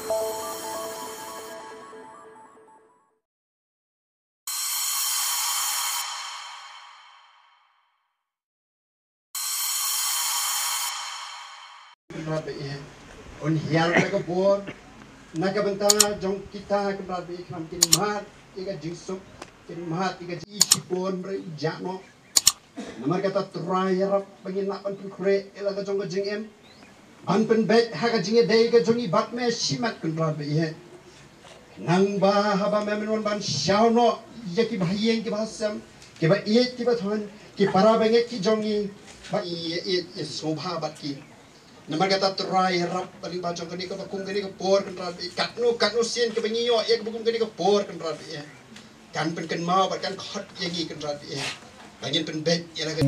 On hiar ka bor nagabanta jong kita kebrabe ikram kini mahat iga jingsuk kini mahat iga isi pon bre jano namar kata trayarap panginapan kure ela ka jong ka jing em an pen bet ha ka jing dei ka jong ibat me simat kebrabe ye nang ba haba memenon ban shauno yaki bahiyeng ki bahasam ki ba iet ki ba thon ki para benge ki jongi ba iet sobha bat ki namar kata try rap paling bacong kini ke bakung kini ke por kan rabi katno sien ke bengiyo ya ke bakung kini ke por kan rabi ya kan pen mau kan khot yagi kan rabi ya bangin pen bet ya lagi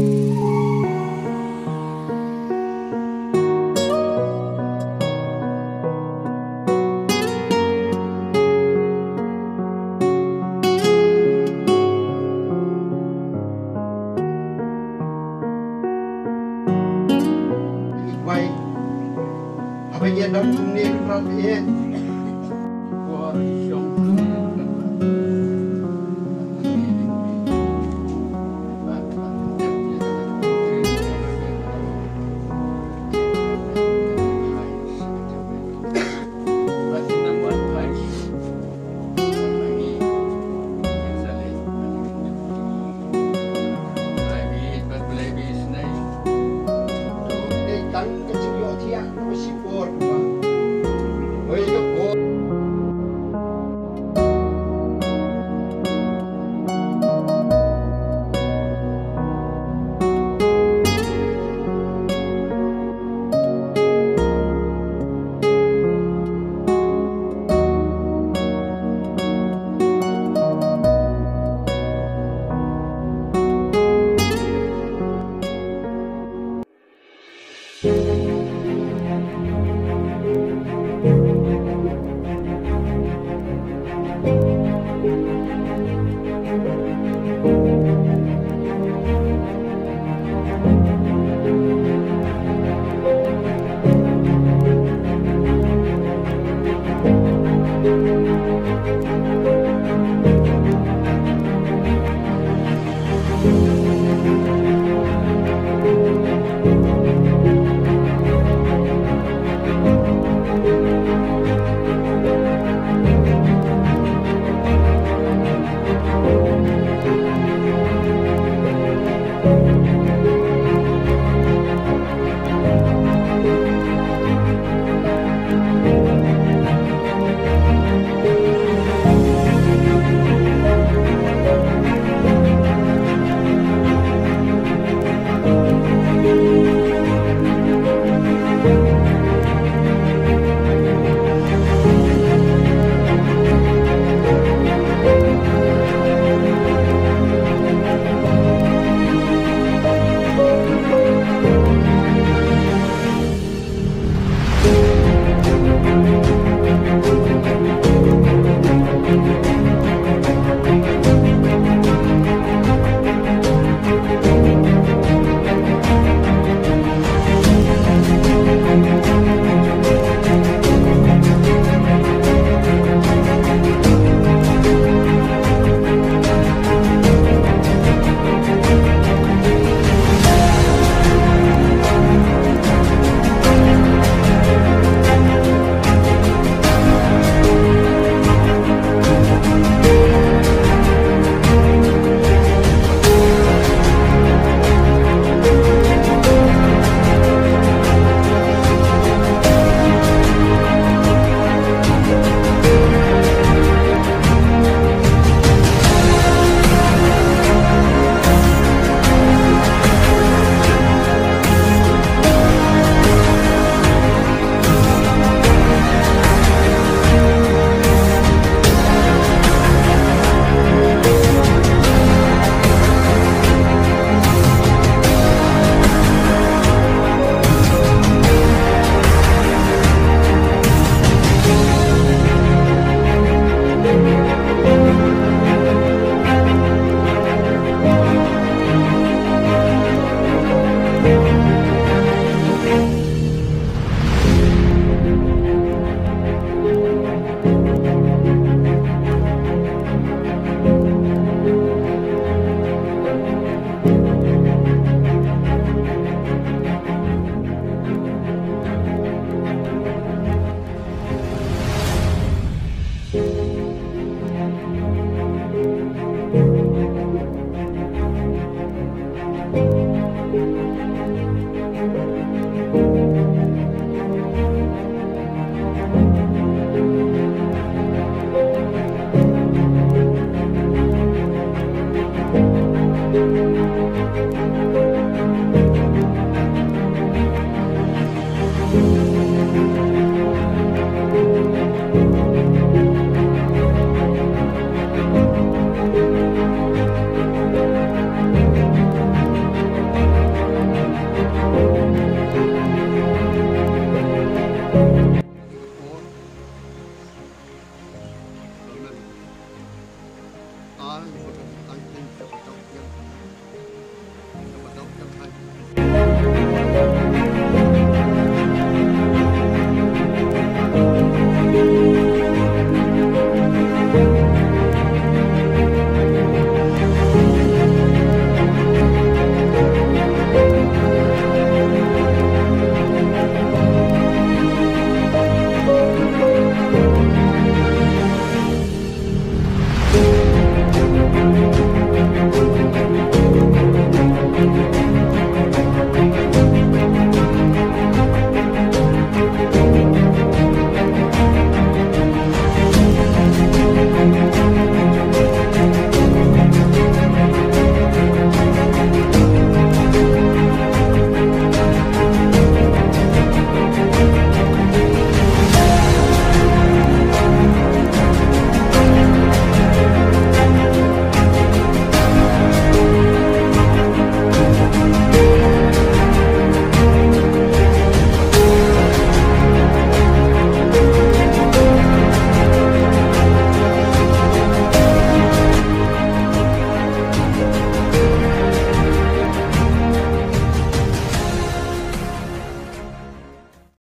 Apa yang dah dunia kan rabi ya